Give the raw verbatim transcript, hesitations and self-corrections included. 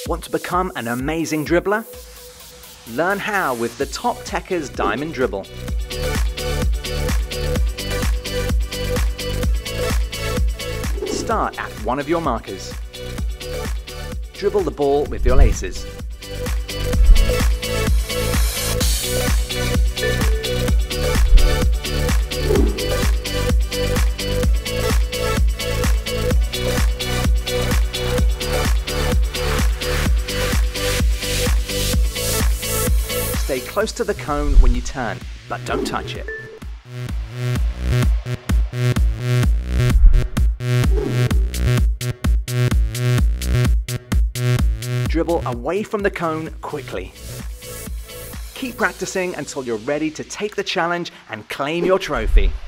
Want to become an amazing dribbler? Learn how with the TopTekkers Diamond Dribble. Start at one of your markers. Dribble the ball with your laces. Stay close to the cone when you turn, but don't touch it. Dribble away from the cone quickly. Keep practicing until you're ready to take the challenge and claim your trophy.